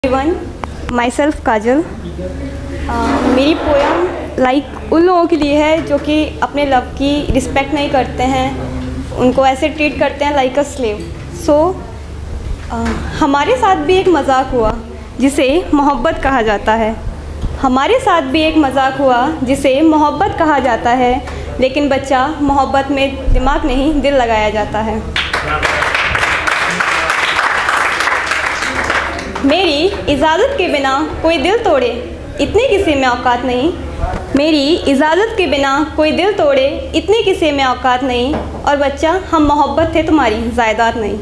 Everyone, my self काजल। मेरी poem उन लोगों के लिए है जो कि अपने लव की रिस्पेक्ट नहीं करते हैं, उनको ऐसे ट्रीट करते हैं लाइक अ स्लेव। सो हमारे साथ भी एक मजाक हुआ जिसे मोहब्बत कहा जाता है। हमारे साथ भी एक मजाक हुआ जिसे मोहब्बत कहा जाता है, लेकिन बच्चा मोहब्बत में दिमाग नहीं दिल लगाया जाता है। मेरी इजाज़त के बिना कोई दिल तोड़े, इतनी किसी में औकात नहीं। मेरी इजाज़त के बिना कोई दिल तोड़े, इतनी किसी में औकात नहीं। और बच्चा, हम मोहब्बत थे तुम्हारी जायदाद नहीं।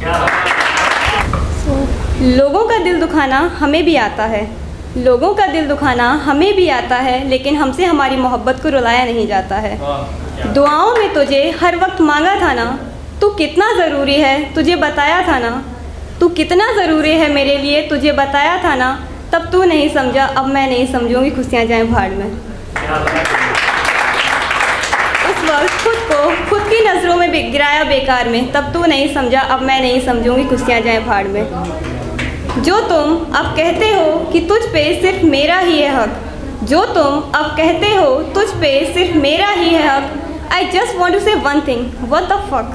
लोगों का दिल दुखाना हमें भी आता है, लोगों का दिल दुखाना हमें भी आता है, लेकिन हमसे हमारी मोहब्बत को रुलाया नहीं जाता है। दुआओं में तुझे हर वक्त मांगा था ना, तू कितना ज़रूरी है तुझे बताया था ना। तू कितना ज़रूरी है मेरे लिए तुझे बताया था ना। तब तू नहीं समझा, अब मैं नहीं समझूंगी, खुशियाँ जाएं भाड़ में। उस वक्त खुद की नज़रों में गिराया बेकार में, तब तू नहीं समझा, अब मैं नहीं समझूंगी, खुशियाँ जाएं भाड़ में। जो तुम अब कहते हो कि तुझ पे सिर्फ मेरा ही है हक, जो तुम अब कहते हो तुझ पे सिर्फ मेरा ही है हक। I just want to say one thing, what the fuck.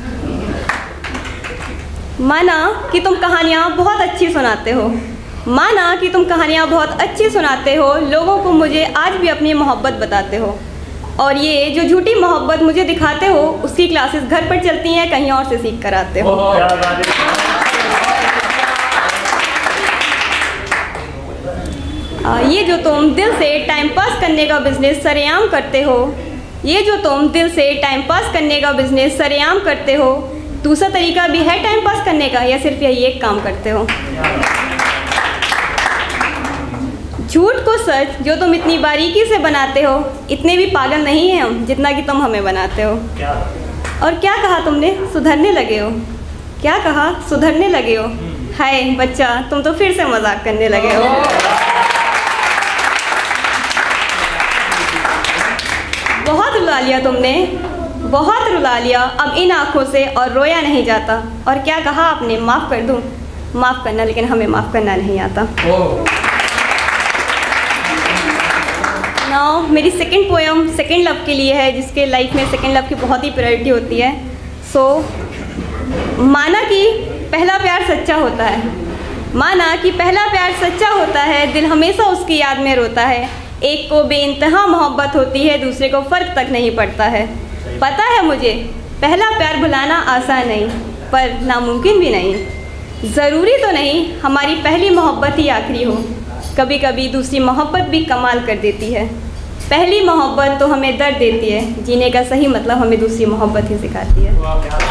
माना कि तुम कहानियाँ बहुत अच्छी सुनाते हो, माना कि तुम कहानियाँ बहुत अच्छी सुनाते हो, लोगों को मुझे आज भी अपनी मोहब्बत बताते हो। और ये जो झूठी मोहब्बत मुझे दिखाते हो, उसकी क्लासेस घर पर चलती हैं, कहीं और से सीख कर आते हो। ये जो तुम दिल से टाइम पास करने का बिजनेस सरेआम करते हो, ये जो तुम दिल से टाइम पास करने का बिजनेस सरेआम करते हो, दूसरा तरीका भी है टाइम पास करने का, या सिर्फ यही एक काम करते हो। झूठ को सच जो तुम इतनी बारीकी से बनाते हो, इतने भी पागल नहीं हैं हम जितना कि तुम हमें बनाते हो। और क्या कहा तुमने, सुधरने लगे हो, क्या कहा सुधरने लगे हो। हाय बच्चा, तुम तो फिर से मजाक करने लगे हो। बहुत रुला लिया तुमने, बहुत रुला लिया, अब इन आँखों से और रोया नहीं जाता। और क्या कहा आपने, माफ़ कर दूँ, माफ़ करना, लेकिन हमें माफ़ करना नहीं आता। नाउ मेरी सेकंड पोएम सेकंड लव के लिए है, जिसके लाइफ में सेकंड लव की बहुत ही प्रायोरिटी होती है। सो माना कि पहला प्यार सच्चा होता है, माना कि पहला प्यार सच्चा होता है, दिल हमेशा उसकी याद में रोता है। एक को बेइंतहा मोहब्बत होती है, दूसरे को फ़र्क तक नहीं पड़ता है। पता है मुझे पहला प्यार भुलाना आसान नहीं, पर नामुमकिन भी नहीं। ज़रूरी तो नहीं हमारी पहली मोहब्बत ही आखिरी हो, कभी कभी दूसरी मोहब्बत भी कमाल कर देती है। पहली मोहब्बत तो हमें दर्द देती है, जीने का सही मतलब हमें दूसरी मोहब्बत ही सिखाती है।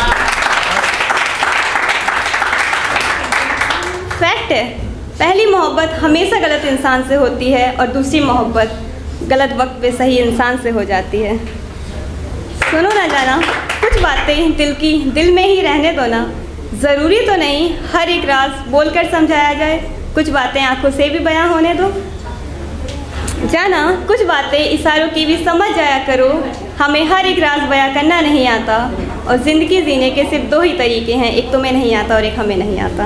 फैक्ट है, पहली मोहब्बत हमेशा गलत इंसान से होती है, और दूसरी मोहब्बत गलत वक्त पे सही इंसान से हो जाती है। सुनो ना जाना, कुछ बातें दिल की दिल में ही रहने दो ना। ज़रूरी तो नहीं हर एक राज बोलकर समझाया जाए, कुछ बातें आंखों से भी बयां होने दो। जाना, कुछ बातें इशारों की भी समझ जाया करो। हमें हर एक राज बयां करना नहीं आता, और ज़िंदगी जीने के सिर्फ दो ही तरीके हैं, एक तुम्हें नहीं आता और एक हमें नहीं आता।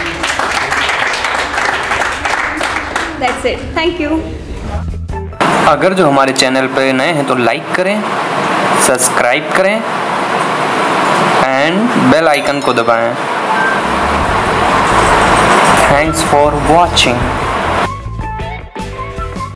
That's it. Thank you. अगर जो हमारे चैनल पर नए हैं तो लाइक करें, सब्सक्राइब करें एंड बेल आइकन को दबाएं। Thanks for watching.